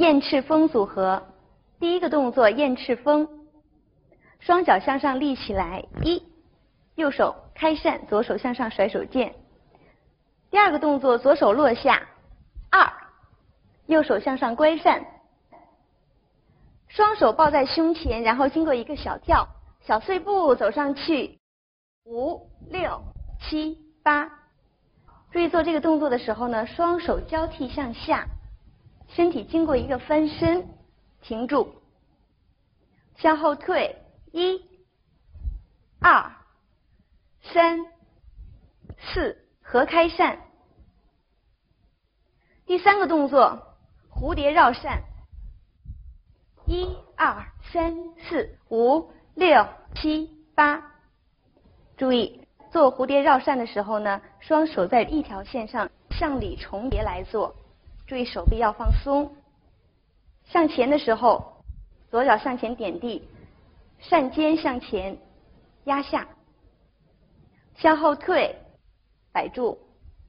燕翅风组合。第一个动作燕翅风，双脚向上立起来，一，右手开扇，左手向上甩手剑。第二个动作左手落下，二，右手向上乖扇，双手抱在胸前，然后经过一个小跳，小碎步走上去，5、6、7、8。注意做这个动作的时候呢，双手交替向下，身体经过一个翻身，停住，向后退，1、2、3、4，合开扇。第三个动作蝴蝶绕扇，1、2、3、4、5、6、7、8。注意做蝴蝶绕扇的时候呢，双手在一条线上向里重叠来做，注意手臂要放松。向前的时候，左脚向前点地，扇尖向前压下，向后退，摆住，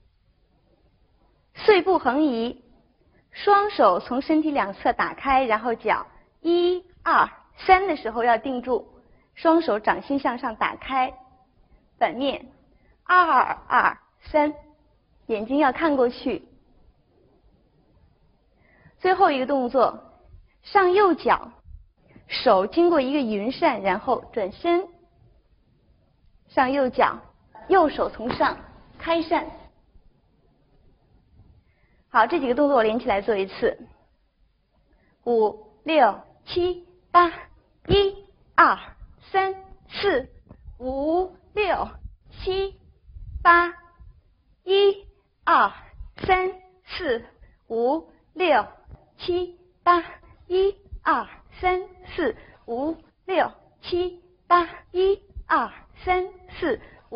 碎步横移，双手从身体两侧打开，然后脚1、2、3的时候要定住，双手掌心向上打开，反面2、2、3，眼睛要看过去。最后一个动作，上右脚，手经过一个云扇，然后转身，上右脚，右手从上开扇。好，这几个动作我连起来做一次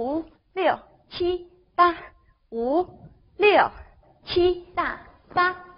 ，5、6、7、8，1、2、3、4、5、6、7、8，1、2、3、4、5、6、7、8，1、2、3、4、5、6、7、8，1、2、3、4、5、6、7、8、5、6、7、大8。